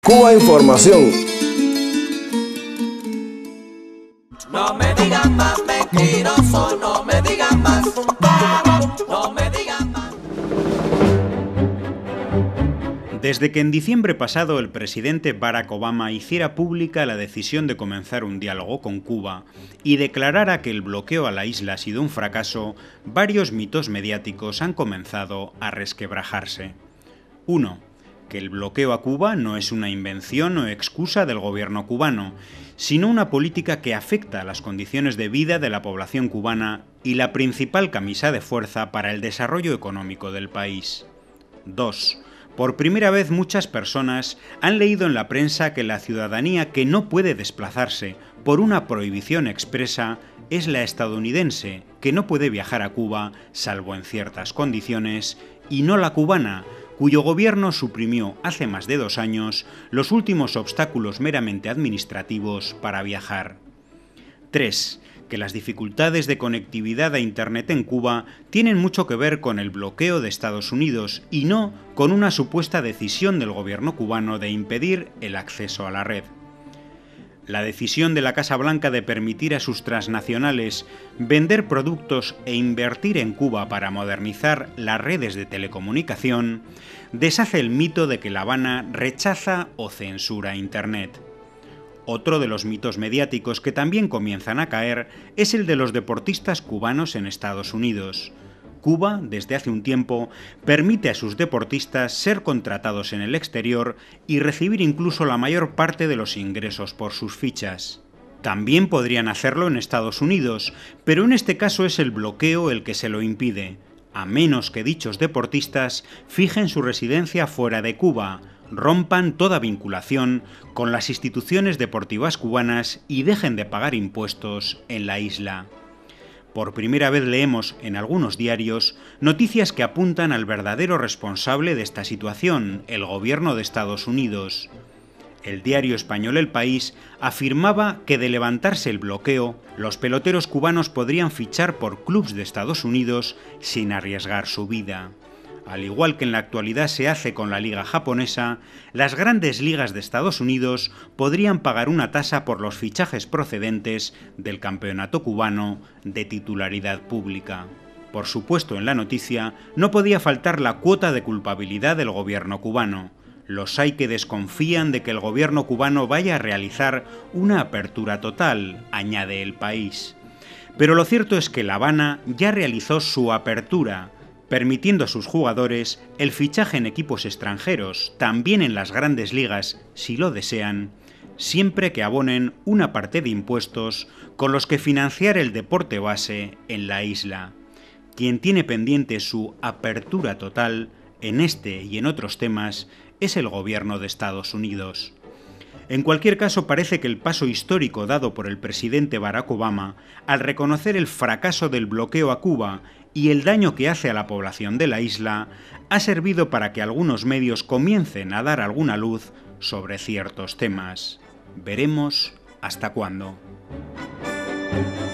Cuba Información. No me digan más mentiroso, no me digan más, no me digan más. Desde que en diciembre pasado el presidente Barack Obama hiciera pública la decisión de comenzar un diálogo con Cuba y declarara que el bloqueo a la isla ha sido un fracaso, varios mitos mediáticos han comenzado a resquebrajarse. 1. Que el bloqueo a Cuba no es una invención o excusa del gobierno cubano, sino una política que afecta a las condiciones de vida de la población cubana y la principal camisa de fuerza para el desarrollo económico del país. 2. Por primera vez muchas personas han leído en la prensa que la ciudadanía que no puede desplazarse por una prohibición expresa es la estadounidense, que no puede viajar a Cuba salvo en ciertas condiciones, y no la cubana, cuyo gobierno suprimió hace más de 2 años los últimos obstáculos meramente administrativos para viajar. 3. Que las dificultades de conectividad a Internet en Cuba tienen mucho que ver con el bloqueo de Estados Unidos y no con una supuesta decisión del gobierno cubano de impedir el acceso a la red. La decisión de la Casa Blanca de permitir a sus transnacionales vender productos e invertir en Cuba para modernizar las redes de telecomunicación deshace el mito de que La Habana rechaza o censura Internet. Otro de los mitos mediáticos que también comienzan a caer es el de los deportistas cubanos en Estados Unidos. Cuba, desde hace un tiempo, permite a sus deportistas ser contratados en el exterior y recibir incluso la mayor parte de los ingresos por sus fichas. También podrían hacerlo en Estados Unidos, pero en este caso es el bloqueo el que se lo impide, a menos que dichos deportistas fijen su residencia fuera de Cuba, rompan toda vinculación con las instituciones deportivas cubanas y dejen de pagar impuestos en la isla. Por primera vez leemos en algunos diarios noticias que apuntan al verdadero responsable de esta situación, el gobierno de Estados Unidos. El diario español El País afirmaba que de levantarse el bloqueo, los peloteros cubanos podrían fichar por clubes de Estados Unidos sin arriesgar su vida. Al igual que en la actualidad se hace con la liga japonesa, las grandes ligas de Estados Unidos podrían pagar una tasa por los fichajes procedentes del campeonato cubano de titularidad pública. Por supuesto, en la noticia no podía faltar la cuota de culpabilidad del gobierno cubano. Los hay que desconfían de que el gobierno cubano vaya a realizar una apertura total, añade El País. Pero lo cierto es que La Habana ya realizó su apertura, permitiendo a sus jugadores el fichaje en equipos extranjeros, también en las grandes ligas, si lo desean, siempre que abonen una parte de impuestos con los que financiar el deporte base en la isla. Quien tiene pendiente su apertura total en este y en otros temas es el gobierno de Estados Unidos. En cualquier caso, parece que el paso histórico dado por el presidente Barack Obama al reconocer el fracaso del bloqueo a Cuba y el daño que hace a la población de la isla ha servido para que algunos medios comiencen a dar alguna luz sobre ciertos temas. Veremos hasta cuándo.